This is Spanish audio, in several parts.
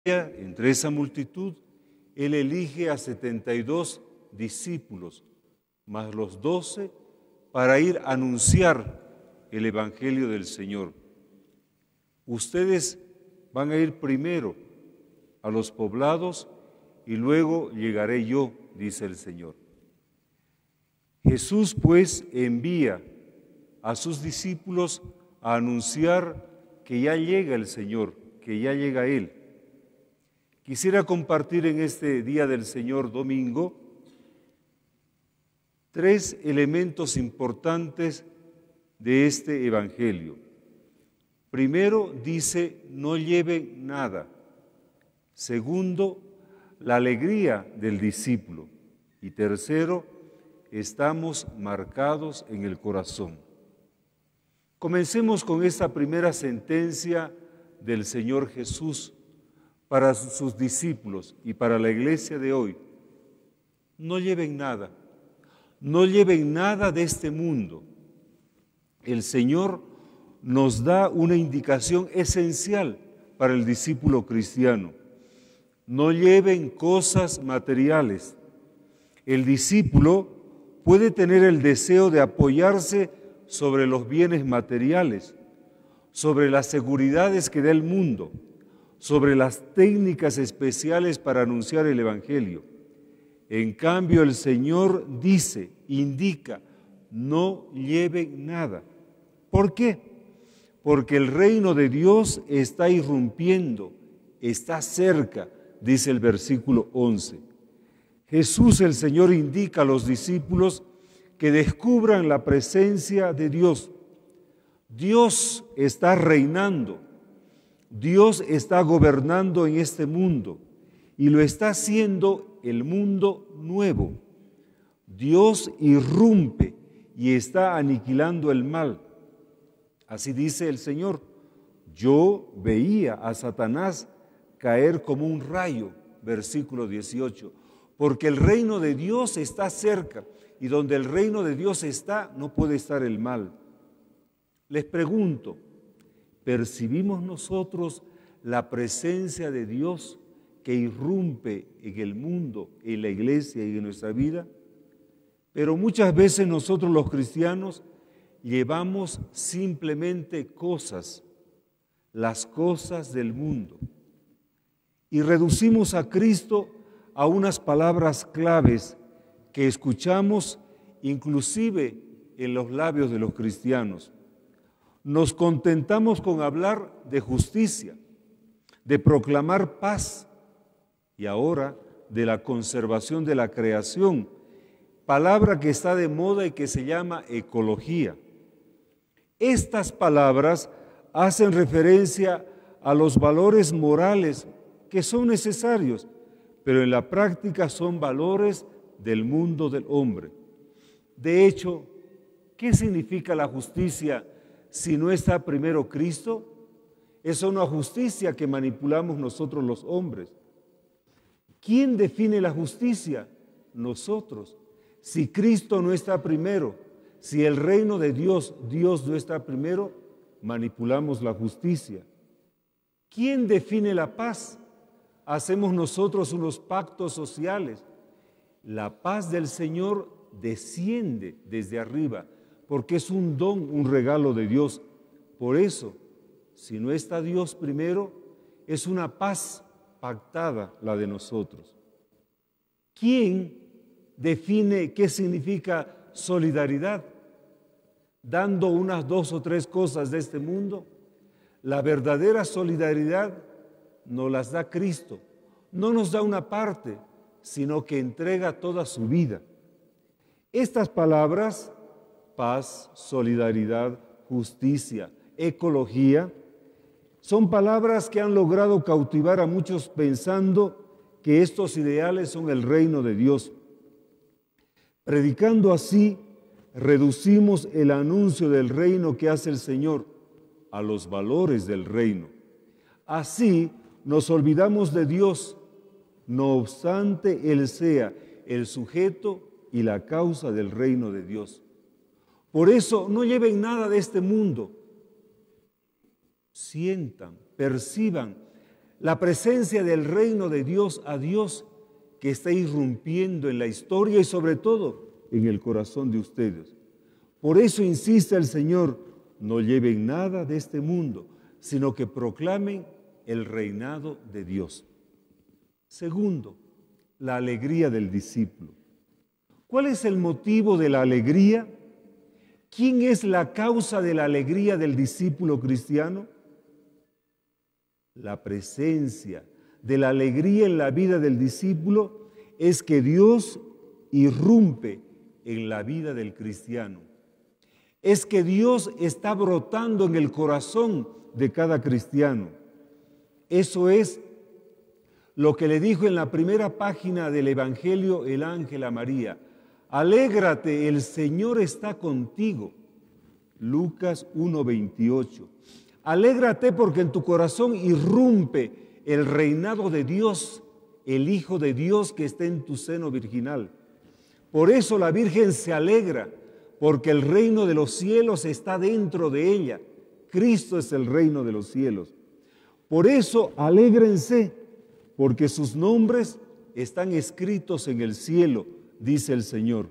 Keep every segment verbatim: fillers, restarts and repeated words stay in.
entre esa multitud, Él elige a setenta y dos discípulos, más los doce, para ir a anunciar el Evangelio del Señor. Ustedes van a ir primero a los poblados y luego llegaré yo, dice el Señor. Jesús pues envía a sus discípulos a anunciar que ya llega el Señor, que ya llega Él. Quisiera compartir en este día del Señor domingo tres elementos importantes de este Evangelio. Primero dice, no lleven nada. Segundo, la alegría del discípulo. Y tercero, estamos marcados en el corazón. Comencemos con esta primera sentencia del Señor Jesús para sus discípulos y para la iglesia de hoy. No lleven nada, no lleven nada de este mundo. El Señor nos da una indicación esencial para el discípulo cristiano. No lleven cosas materiales. El discípulo puede tener el deseo de apoyarse sobre los bienes materiales, sobre las seguridades que da el mundo, sobre las técnicas especiales para anunciar el Evangelio. En cambio, el Señor dice, indica, no lleven nada. ¿Por qué? Porque el reino de Dios está irrumpiendo, está cerca, dice el versículo once. Jesús, el Señor, indica a los discípulos que descubran la presencia de Dios. Dios está reinando, Dios está gobernando en este mundo y lo está haciendo el mundo nuevo. Dios irrumpe y está aniquilando el mal. Así dice el Señor, yo veía a Satanás caer como un rayo, versículo dieciocho, porque el reino de Dios está cerca y donde el reino de Dios está no puede estar el mal. Les pregunto, ¿percibimos nosotros la presencia de Dios que irrumpe en el mundo, en la iglesia y en nuestra vida? Pero muchas veces nosotros los cristianos llevamos simplemente cosas, las cosas del mundo, y reducimos a Cristo a unas palabras claves que escuchamos inclusive en los labios de los cristianos. Nos contentamos con hablar de justicia, de proclamar paz y ahora de la conservación de la creación, palabra que está de moda y que se llama ecología. Estas palabras hacen referencia a los valores morales que son necesarios, pero en la práctica son valores del mundo del hombre. De hecho, ¿qué significa la justicia si no está primero Cristo? Es una justicia que manipulamos nosotros los hombres. ¿Quién define la justicia? Nosotros. Si Cristo no está primero, si el reino de Dios, Dios no está primero, manipulamos la justicia. ¿Quién define la paz? Hacemos nosotros unos pactos sociales. La paz del Señor desciende desde arriba, porque es un don, un regalo de Dios. Por eso, si no está Dios primero, es una paz pactada la de nosotros. ¿Quién define qué significa solidaridad? Dando unas dos o tres cosas de este mundo. La verdadera solidaridad nos las da Cristo. No nos da una parte, sino que entrega toda su vida. Estas palabras, paz, solidaridad, justicia, ecología, son palabras que han logrado cautivar a muchos pensando que estos ideales son el reino de Dios. Predicando así, reducimos el anuncio del reino que hace el Señor a los valores del reino. Así nos olvidamos de Dios, no obstante Él sea el sujeto y la causa del reino de Dios. Por eso no lleven nada de este mundo. Sientan, perciban la presencia del reino de Dios a Dios que está irrumpiendo en la historia y sobre todo en el corazón de ustedes. Por eso insiste el Señor, no lleven nada de este mundo, sino que proclamen el reinado de Dios. Segundo, la alegría del discípulo. ¿Cuál es el motivo de la alegría? ¿Quién es la causa de la alegría del discípulo cristiano? La presencia de la alegría en la vida del discípulo es que Dios irrumpe en la vida del cristiano. Es que Dios está brotando en el corazón de cada cristiano. Eso es lo que le dijo en la primera página del Evangelio el ángel a María. Alégrate, el Señor está contigo. Lucas uno veintiocho. Alégrate porque en tu corazón irrumpe el reinado de Dios, el Hijo de Dios que está en tu seno virginal. Por eso la Virgen se alegra, porque el reino de los cielos está dentro de ella. Cristo es el reino de los cielos. Por eso alégrense, porque sus nombres están escritos en el cielo, dice el Señor.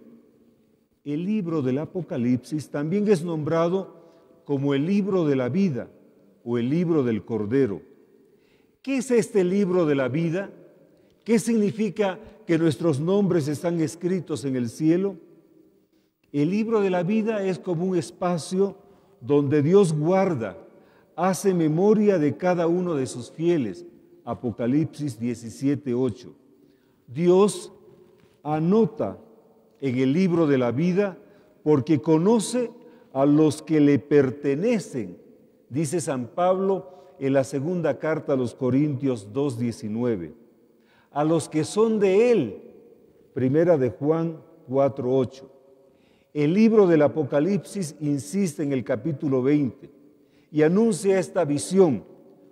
El libro del Apocalipsis también es nombrado como el libro de la vida o el libro del Cordero. ¿Qué es este libro de la vida? ¿Qué significa que nuestros nombres están escritos en el cielo? El libro de la vida es como un espacio donde Dios guarda, hace memoria de cada uno de sus fieles. Apocalipsis diecisiete ocho. Dios anota en el libro de la vida porque conoce a los que le pertenecen, dice San Pablo en la segunda carta a los Corintios dos diecinueve. A los que son de Él, primera de Juan cuatro ocho. El libro del Apocalipsis insiste en el capítulo veinte y anuncia esta visión.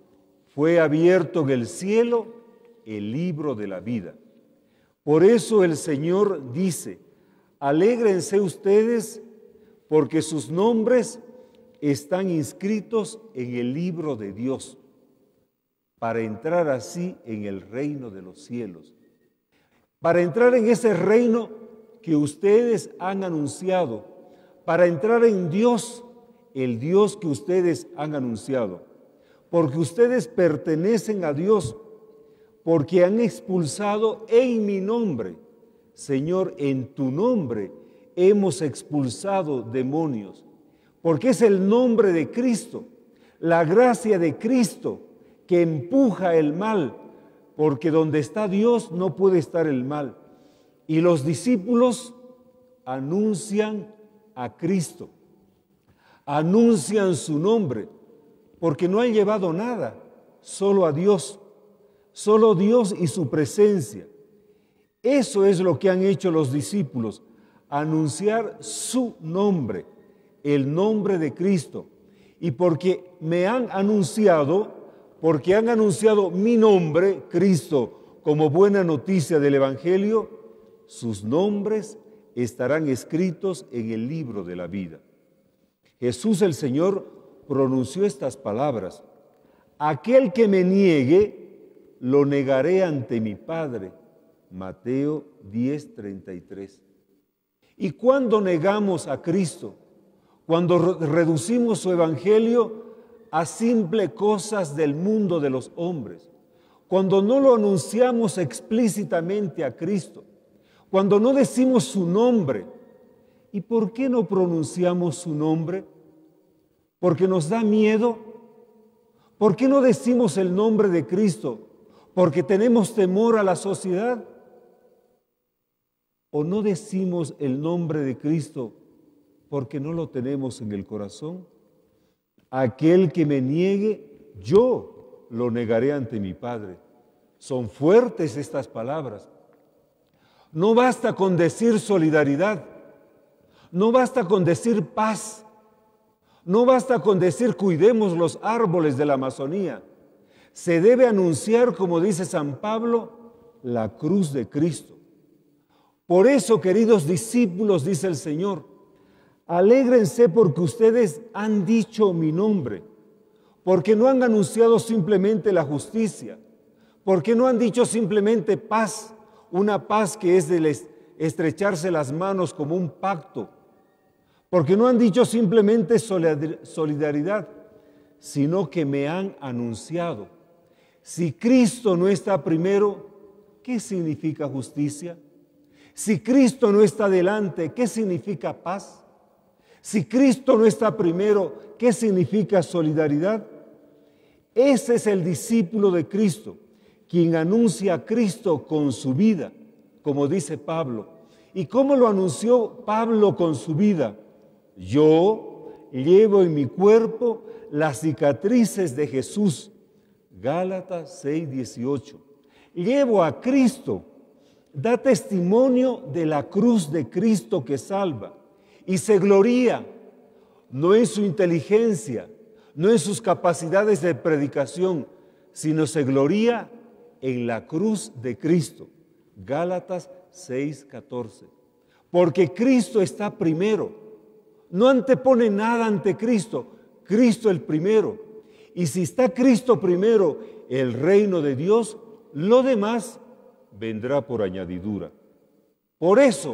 Fue abierto en el cielo el libro de la vida. Por eso el Señor dice, alégrense ustedes porque sus nombres están inscritos en el libro de Dios, para entrar así en el reino de los cielos. Para entrar en ese reino que ustedes han anunciado, para entrar en Dios, el Dios que ustedes han anunciado, porque ustedes pertenecen a Dios, porque han expulsado en mi nombre, Señor, en tu nombre hemos expulsado demonios, porque es el nombre de Cristo, la gracia de Cristo que empuja el mal, porque donde está Dios no puede estar el mal. Y los discípulos anuncian a Cristo, anuncian su nombre, porque no han llevado nada, solo a Dios, solo Dios y su presencia. Eso es lo que han hecho los discípulos, anunciar su nombre, el nombre de Cristo. Y porque me han anunciado, porque han anunciado mi nombre, Cristo, como buena noticia del Evangelio, sus nombres estarán escritos en el libro de la vida. Jesús el Señor pronunció estas palabras: aquel que me niegue, lo negaré ante mi Padre. Mateo diez treinta y tres. ¿Y cuándo negamos a Cristo? Cuando reducimos su evangelio a simple cosas del mundo de los hombres. Cuando no lo anunciamos explícitamente a Cristo. Cuando no decimos su nombre. ¿Y por qué no pronunciamos su nombre? ¿Porque nos da miedo? ¿Por qué no decimos el nombre de Cristo? ¿Porque tenemos temor a la sociedad? ¿O no decimos el nombre de Cristo porque no lo tenemos en el corazón? Aquel que me niegue, yo lo negaré ante mi Padre. Son fuertes estas palabras. No basta con decir solidaridad, no basta con decir paz, no basta con decir cuidemos los árboles de la Amazonía. Se debe anunciar, como dice San Pablo, la cruz de Cristo. Por eso, queridos discípulos, dice el Señor, alégrense porque ustedes han dicho mi nombre, porque no han anunciado simplemente la justicia, ¿Por qué no han dicho simplemente paz? Una paz que es de estrecharse las manos como un pacto. ¿Por qué no han dicho simplemente solidaridad? Sino que me han anunciado. Si Cristo no está primero, ¿qué significa justicia? Si Cristo no está delante, ¿qué significa paz? Si Cristo no está primero, ¿qué significa solidaridad? Ese es el discípulo de Cristo, quien anuncia a Cristo con su vida, como dice Pablo. ¿Y cómo lo anunció Pablo con su vida? Yo llevo en mi cuerpo las cicatrices de Jesús. Gálatas seis dieciocho. Llevo a Cristo. Da testimonio de la cruz de Cristo que salva. Y se gloría, no en su inteligencia, no en sus capacidades de predicación, sino se gloría en la cruz de Cristo. Gálatas seis catorce. Porque Cristo está primero. No antepone nada ante Cristo. Cristo el primero. Y si está Cristo primero, el reino de Dios, lo demás vendrá por añadidura. Por eso,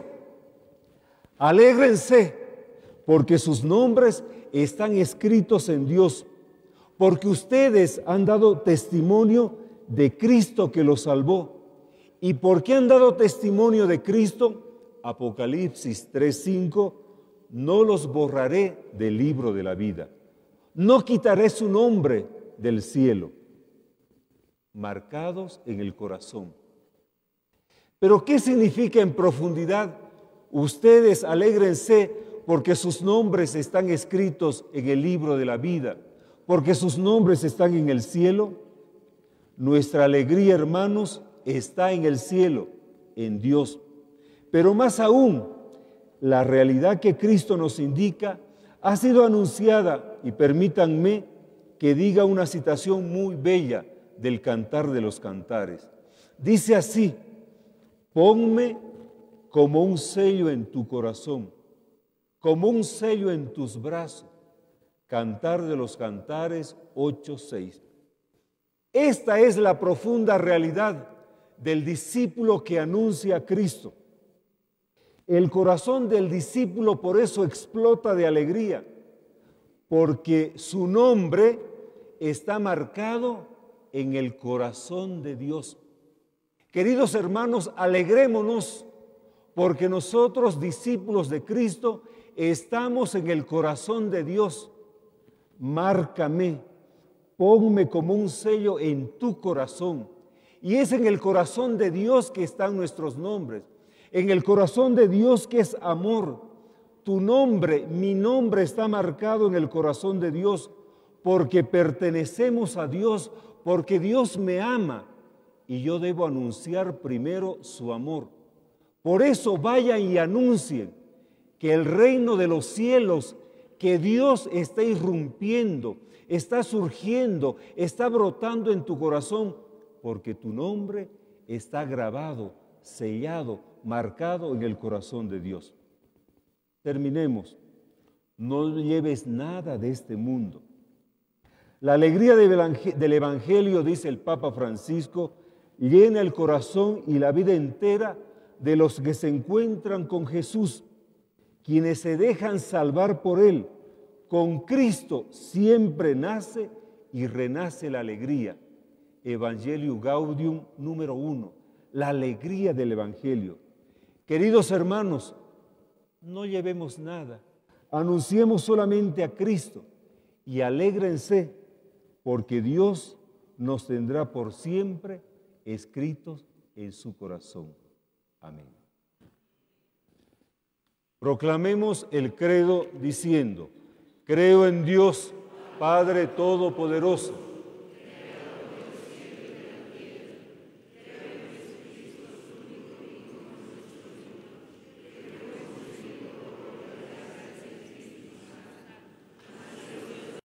alégrense, porque sus nombres están escritos en Dios, porque ustedes han dado testimonio de Cristo que los salvó. ¿Y por qué han dado testimonio de Cristo? Apocalipsis tres cinco, no los borraré del libro de la vida, no quitaré su nombre del cielo, marcados en el corazón. ¿Pero qué significa en profundidad? Ustedes alégrense porque sus nombres están escritos en el libro de la vida, porque sus nombres están en el cielo. Nuestra alegría, hermanos, está en el cielo, en Dios. Pero más aún, la realidad que Cristo nos indica ha sido anunciada, y permítanme que diga una citación muy bella del Cantar de los Cantares. Dice así: ponme como un sello en tu corazón, como un sello en tus brazos. Cantar de los Cantares ocho seis. Esta es la profunda realidad del discípulo que anuncia a Cristo. El corazón del discípulo por eso explota de alegría, porque su nombre está marcado en el corazón de Dios. Queridos hermanos, alegrémonos, porque nosotros, discípulos de Cristo, estamos en el corazón de Dios. Márcame, ponme como un sello en tu corazón. Y es en el corazón de Dios que están nuestros nombres, en el corazón de Dios que es amor. Tu nombre, mi nombre está marcado en el corazón de Dios, porque pertenecemos a Dios, porque Dios me ama y yo debo anunciar primero su amor. Por eso vayan y anuncien que el reino de los cielos, que Dios está irrumpiendo, está surgiendo, está brotando en tu corazón, porque tu nombre está grabado, sellado, marcado en el corazón de Dios. Terminemos. No lleves nada de este mundo. La alegría del Evangelio, dice el Papa Francisco, llena el corazón y la vida entera de los que se encuentran con Jesús, quienes se dejan salvar por Él. Con Cristo siempre nace y renace la alegría. Evangelio Gaudium número uno, la alegría del Evangelio. Queridos hermanos, no llevemos nada, anunciemos solamente a Cristo y alégrense, porque Dios nos tendrá por siempre escritos en su corazón. Amén. Proclamemos el credo diciendo: creo en Dios, Padre Todopoderoso,